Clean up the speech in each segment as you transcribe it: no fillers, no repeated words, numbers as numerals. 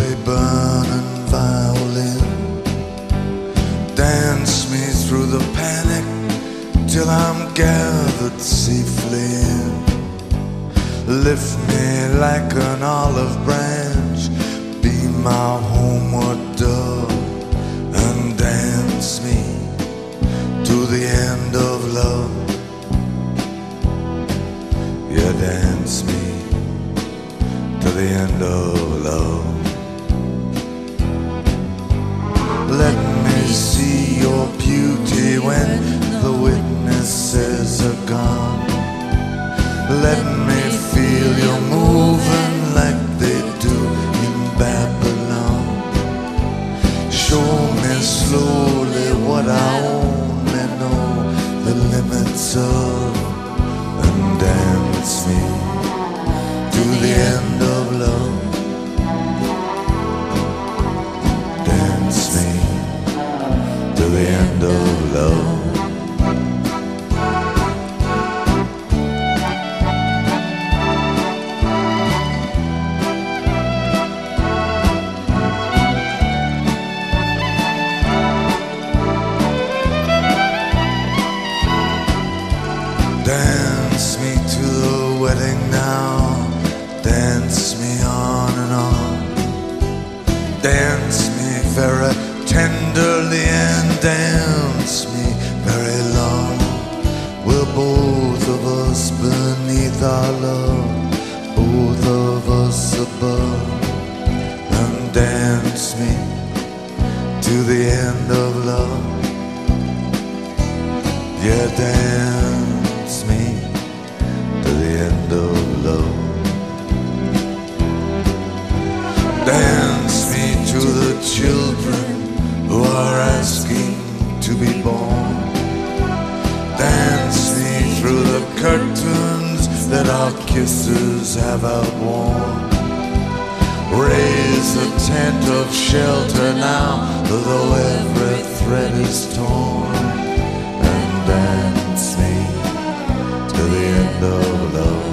a burning violin. Dance me through the panic till I'm gathered safely in. Lift me like an olive branch, be my homeward dove, and dance me to the end of love. Yeah, dance me to the end of love. Let me see your beauty when the witnesses are gone. Let me feel you moving like they do in Babylon. Show me slowly what I only know the limits of, and dance me to the end of love. Dance me to the end of love. Dance me to the wedding now. Dance me on and on. Dance me very tenderly and dance me very long. We're both of us beneath our love, both of us above. And dance me to the end of love. Yeah, dance me to the end of love. Dance me to the children who are asking to be born. Dance me through the curtains that our kisses have outworn. Raise a tent of shelter now, though every thread is torn. And dance me to the end of love.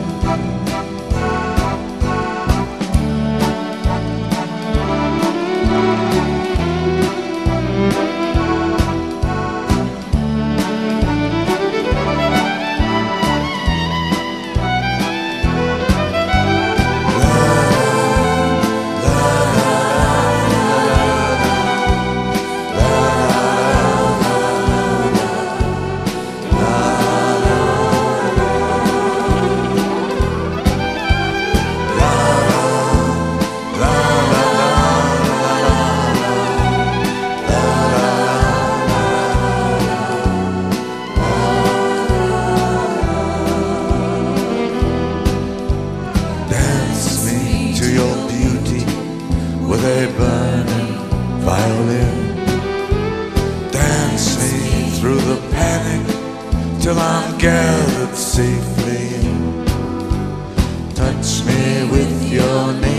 With a burning violin, dance me through the panic till I'm gathered safely in. Touch me with your name.